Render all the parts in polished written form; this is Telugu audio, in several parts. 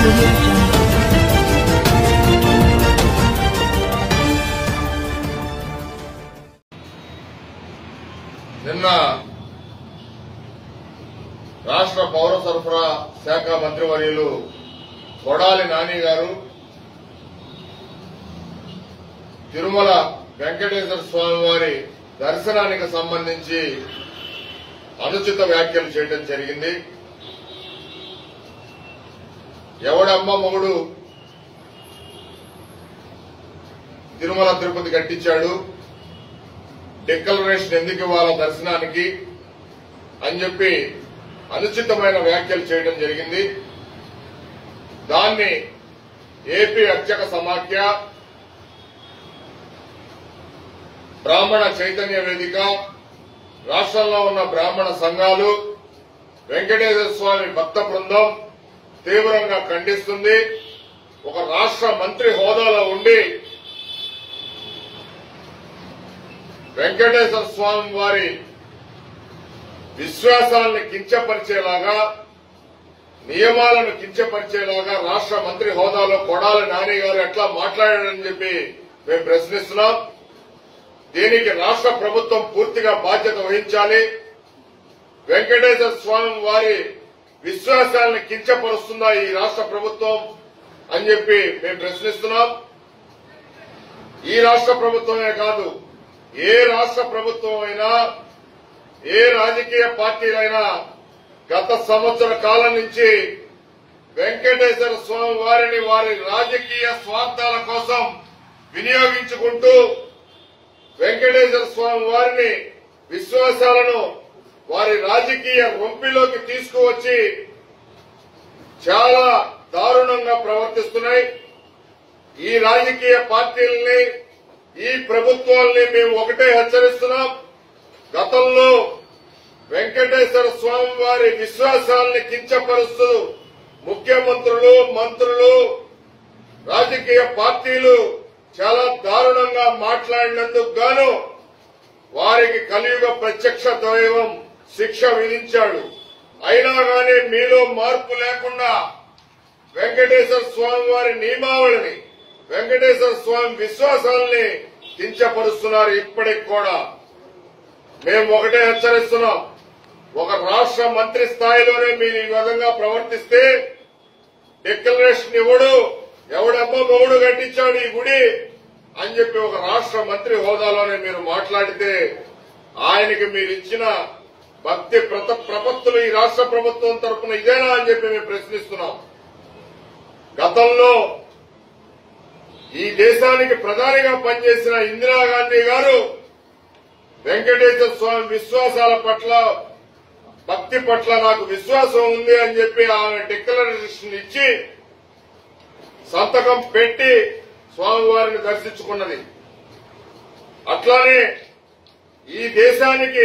audio jungle. నిన్న రాష్ట్ర పౌర సరఫరా శాఖ మంత్రివర్యులు కొడాలి నాని గారు తిరుమల వెంకటేశ్వర స్వామి వారి దర్శనానికి సంబంధించి అనుచిత వ్యాఖ్యలు చేయడం జరిగింది. ఎవడమ్మ మొగుడు తిరుమల తిరుపతి కట్టించాడు, డిక్లరేషన్ ఎందుకు ఇవ్వాలా దర్శనానికి అని చెప్పి అనుచితమైన వ్యాఖ్యలు చేయడం జరిగింది. దాన్ని ఏపీ అర్చక సమాఖ్య, బ్రాహ్మణ చైతన్య వేదిక, రాష్ట్రంలో ఉన్న బ్రాహ్మణ సంఘాలు, వెంకటేశ్వర స్వామి భక్త బృందం తీవ్రంగా ఖండిస్తుంది. ఒక రాష్ట్ర మంత్రి హోదాలో ఉండి వెంకటేశ్వర స్వామి వారి విశ్వాసాలను కించపరిచేలాగా, నియమాలను కించపరిచేలాగా రాష్ట్ర మంత్రి హోదాలో కొడాలి నాని గారు ఎట్లా మాట్లాడారని చెప్పి మేము ప్రశ్నిస్తున్నాం. దీనికి రాష్ట్ర ప్రభుత్వం పూర్తిగా బాధ్యత వహించాలి. వెంకటేశ్వర స్వామి వారి విశ్వాసాలను కించపరుస్తుందా ఈ రాష్ట్ర ప్రభుత్వం అని చెప్పి మేము ప్రశ్నిస్తున్నాం. ఈ రాష్ట్ర ప్రభుత్వమే కాదు, ఏ రాష్ట్ర ప్రభుత్వం అయినా, ఏ రాజకీయ పార్టీలైనా గత సంవత్సర కాలం నుంచి వెంకటేశ్వర స్వామి వారిని వారి రాజకీయ స్వార్థాల కోసం వినియోగించుకుంటూ వెంకటేశ్వర స్వామి వారిని విశ్వాసాలను వారి రాజకీయ రొంపిలోకి తీసుకువచ్చి చాలా దారుణంగా ప్రవర్తిస్తున్నాయి. ఈ రాజకీయ పార్టీలని, ఈ ప్రభుత్వాల్ని మేము ఒకటే హెచ్చరిస్తున్నాం. గతంలో వెంకటేశ్వర స్వామి వారి విశ్వాసాలని కించపరుస్తూ ముఖ్యమంత్రులు, మంత్రులు, రాజకీయ పార్టీలు చాలా దారుణంగా మాట్లాడినందుకు గాను వారికి కలియుగ ప్రత్యక్ష దైవం శిక్ష విధించాడు. అయినా గానీ మీలో మార్పు లేకుండా వెంకటేశ్వర స్వామి వారి నియమావళిని, వెంకటేశ్వర స్వామి విశ్వాసాలని కించపరుస్తున్నారు. ఇప్పటికి కూడా మేము ఒకటే హెచ్చరిస్తున్నాం. ఒక రాష్ట్ర మంత్రి స్థాయిలోనే మీరు ఈ విధంగా ప్రవర్తిస్తే డిక్లరేషన్ ఇవ్వడు, ఎవడమ్మ మొగుడు కట్టించాడు ఈ గుడి అని చెప్పి ఒక రాష్ట్ర మంత్రి హోదాలోనే మీరు మాట్లాడితే ఆయనకి మీరు ఇచ్చిన భక్తి ప్రపత్తులు ఈ రాష్ట్ర ప్రభుత్వం తరఫున ఇదేనా అని చెప్పి మేము ప్రశ్నిస్తున్నాం. గతంలో ఈ దేశానికి ప్రధానిగా పనిచేసిన ఇందిరాగాంధీ గారు వెంకటేశ్వర స్వామి విశ్వాసాల పట్ల, భక్తి పట్ల నాకు విశ్వాసం ఉంది అని చెప్పి ఆమె డిక్లరేషన్ ఇచ్చి సంతకం పెట్టి స్వామివారిని దర్శించుకున్నది. అట్లానే ఈ దేశానికి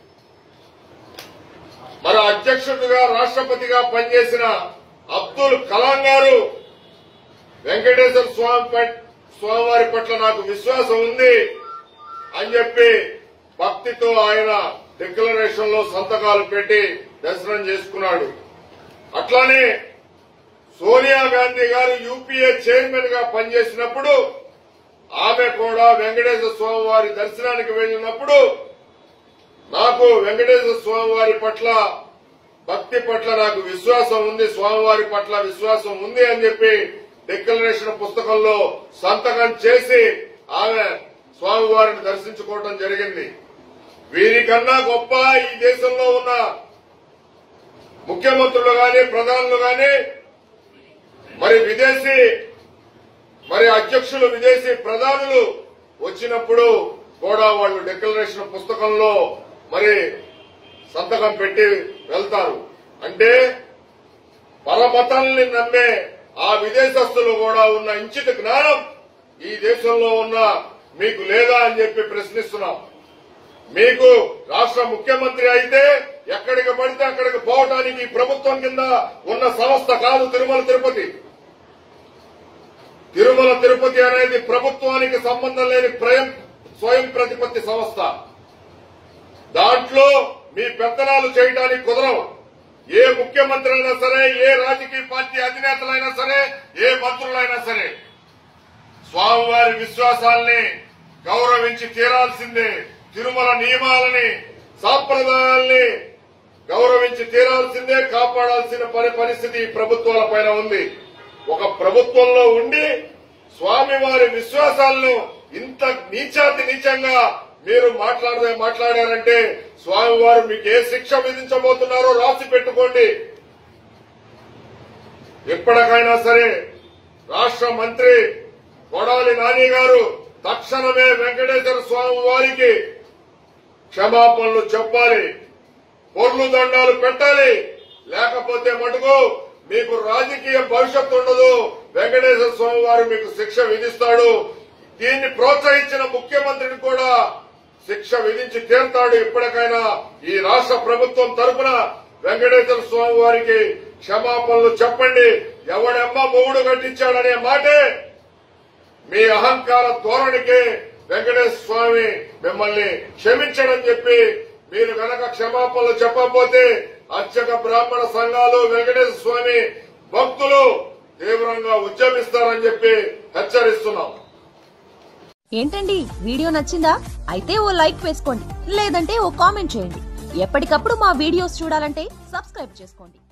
మన అధ్యక్షుడిగా, రాష్ట్రపతిగా పనిచేసిన అబ్దుల్ కలాం గారు వెంకటేశ్వర స్వామివారి పట్ల నాకు విశ్వాసం ఉంది అని చెప్పి భక్తితో ఆయన డిక్లరేషన్ లో సంతకాలు పెట్టి దర్శనం చేసుకున్నాడు. అట్లానే సోనియా గాంధీ గారు యూపీఏ చైర్మన్ గా పనిచేసినప్పుడు ఆమె కూడా వెంకటేశ్వర స్వామి వారి దర్శనానికి వెళ్లినప్పుడు నాకు వెంకటేశ్వర స్వామి వారి పట్ల, భక్తి పట్ల నాకు విశ్వాసం ఉంది, స్వామివారి పట్ల విశ్వాసం ఉంది అని చెప్పి డిక్లరేషన్ పుస్తకంలో సంతకం చేసి ఆమె స్వామివారిని దర్శించుకోవడం జరిగింది. వీరికన్నా గొప్ప ఈ దేశంలో ఉన్న ముఖ్యమంత్రులు గాని, ప్రధానులు గాని, మరి అధ్యక్షులు, విదేశీ ప్రధానులు వచ్చినప్పుడు కూడా వాళ్ళు డిక్లరేషన్ పుస్తకంలో మరి సంతకం పెట్టి వెళ్తారు. అంటే పరమతాల్ని నమ్మే ఆ విదేశస్తులు కూడా ఉన్న ఇంచిత జ్ఞానం ఈ దేశంలో ఉన్న మీకు లేదా అని చెప్పి ప్రశ్నిస్తున్నాం. మీకు రాష్ట్ర ముఖ్యమంత్రి అయితే ఎక్కడికి పడితే అక్కడికి పోవటానికి ప్రభుత్వం కింద ఉన్న సంస్థ కాదు తిరుమల తిరుపతి. తిరుమల తిరుపతి అనేది ప్రభుత్వానికి సంబంధం లేని స్వయం ప్రతిపత్తి సంస్థ. దాంట్లో మీ పెత్తనాలు చేయడానికి కుదరవు. ఏ ముఖ్యమంత్రి అయినా సరే, ఏ రాజకీయ పార్టీ అధినేతలైనా సరే, ఏ మంత్రులైనా సరే స్వామివారి విశ్వాసాల్ని గౌరవించి తీరాల్సిందే. తిరుమల నియమాలని, సాంప్రదాయాల్ని గౌరవించి తీరాల్సిందే. కాపాడాల్సిన పరిస్థితి ప్రభుత్వాల పైన ఉంది. ఒక ప్రభుత్వంలో ఉండి స్వామివారి విశ్వాసాలను ఇంత నీచంగా మీరు మాట్లాడారంటే స్వామివారు మీకు ఏ శిక్ష విధించబోతున్నారో రాసి పెట్టుకోండి. ఎప్పటికైనా సరే రాష్ట్ర మంత్రి కొడాలి నాని గారు తక్షణమే వెంకటేశ్వర స్వామి వారికి క్షమాపణలు చెప్పాలి, పొర్లు దండాలు పెట్టాలి. లేకపోతే మటుకు మీకు రాజకీయ భవిష్యత్తు ఉండదు. వెంకటేశ్వర స్వామి వారు మీకు శిక్ష విధిస్తాడు. దీన్ని ప్రోత్సహించిన ముఖ్యమంత్రిని కూడా శిక్ష విధించి తీరుతాడు. ఇప్పటికైనా ఈ రాష్ట్ర ప్రభుత్వం తరఫున వెంకటేశ్వర స్వామి వారికి క్షమాపణలు చెప్పండి. ఎవడెమ్మ మొగుడు కట్టించాడనే మాటే మీ అహంకార ధోరణికి వెంకటేశ్వర స్వామి మిమ్మల్ని క్షమించడని చెప్పి మీరు గనక క్షమాపణలు చెప్పకపోతే అర్చక బ్రాహ్మణ సంఘాలు, వెంకటేశ్వర స్వామి భక్తులు తీవ్రంగా ఉద్యమిస్తారని చెప్పి హెచ్చరిస్తున్నాం. ఏంటండి, వీడియో నచ్చిందా? అయితే ఓ లైక్ వేసుకోండి, లేదంటే ఓ కామెంట్ చేయండి. ఎప్పటికప్పుడు మా వీడియోస్ చూడాలంటే సబ్స్క్రైబ్ చేసుకోండి.